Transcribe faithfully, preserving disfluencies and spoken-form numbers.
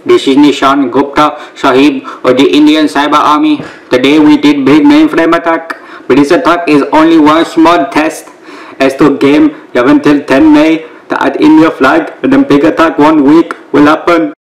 This is Nishan Gupta Sahib of the Indian Cyber Army. Today we did big mainframe attack, but this attack is only one small test. As to game eleven till ten May, the at India flag and then big attack one week will happen.